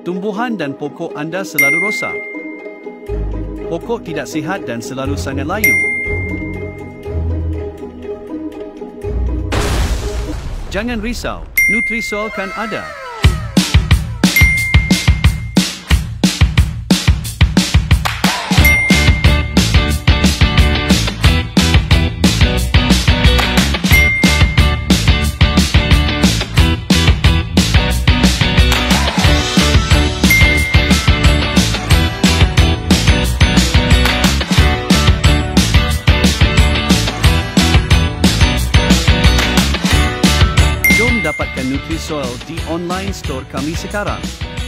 Tumbuhan dan pokok anda selalu rosak. Pokok tidak sihat dan selalu sangat layu. Jangan risau, NutriSoil kan ada. Jom dapatkan NutriSoil di online store kami sekarang.